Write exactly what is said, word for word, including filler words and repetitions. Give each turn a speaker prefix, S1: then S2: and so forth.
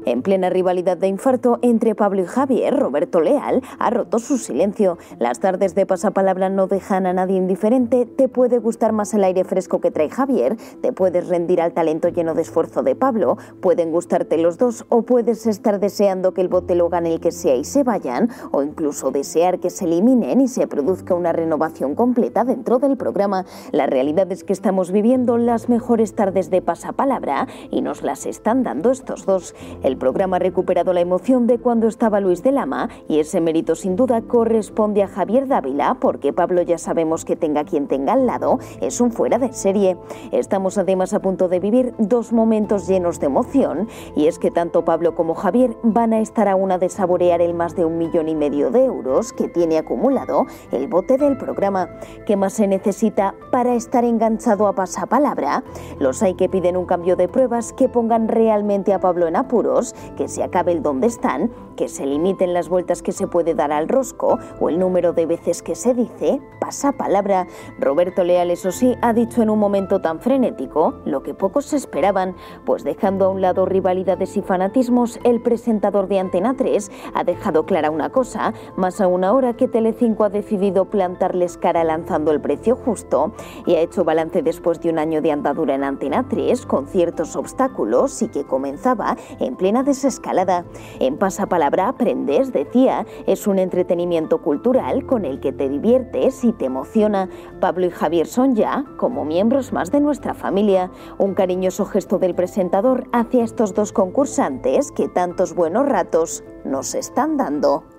S1: En plena rivalidad de infarto entre Pablo y Javier, Roberto Leal ha roto su silencio. Las tardes de Pasapalabra no dejan a nadie indiferente. Te puede gustar más el aire fresco que trae Javier, te puedes rendir al talento lleno de esfuerzo de Pablo, pueden gustarte los dos o puedes estar deseando que el bote lo gane el que sea y se vayan, o incluso desear que se eliminen y se produzca una renovación completa dentro del programa. La realidad es que estamos viviendo las mejores tardes de Pasapalabra y nos las están dando estos dos. El programa ha recuperado la emoción de cuando estaba Luis de Lama y ese mérito sin duda corresponde a Javier Dávila, porque Pablo ya sabemos que tenga quien tenga al lado, es un fuera de serie. Estamos además a punto de vivir dos momentos llenos de emoción, y es que tanto Pablo como Javier van a estar a una de saborear el más de un millón y medio de euros que tiene acumulado el bote del programa. ¿Qué más se necesita para estar enganchado a Pasapalabra? Los hay que piden un cambio de pruebas, que pongan realmente a Pablo en apuros, que se acabe el donde están, que se limiten las vueltas que se puede dar al rosco o el número de veces que se dice pasapalabra. Roberto Leal, eso sí, ha dicho en un momento tan frenético lo que pocos esperaban, pues dejando a un lado rivalidades y fanatismos, el presentador de Antena tres ha dejado clara una cosa, más aún ahora que Telecinco ha decidido plantarles cara lanzando el precio justo, y ha hecho balance después de un año de andadura en Antena tres con ciertos obstáculos y que comenzaba en plena desescalada. En Pasapalabra aprendes, decía, es un entretenimiento cultural con el que te diviertes y te emociona. Pablo y Javier son ya como miembros más de nuestra familia. Un cariñoso gesto del presentador hacia estos dos concursantes que tantos buenos ratos nos están dando.